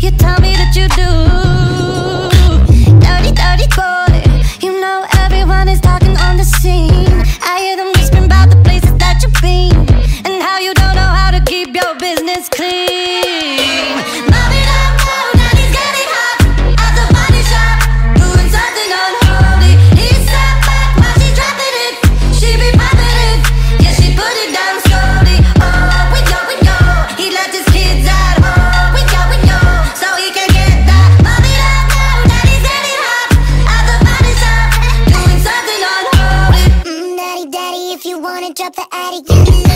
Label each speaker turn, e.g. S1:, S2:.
S1: You tell me that you do. Dirty, dirty boy. You know everyone is talking on the scene. I hear them whispering about the places that you've been, and how you don't know how to keep your business clean. Mom it up now, daddy's getting hot at the body shop, doing something unholy. He sat back while she dropping it. She be popping it, yeah, she put it down slowly. Oh, we go, he left his kids at home. We go, so he can get that. Mom it up now, daddy's getting hot at the body shop, doing something unholy. Daddy, daddy, if you wanna drop the attic, you can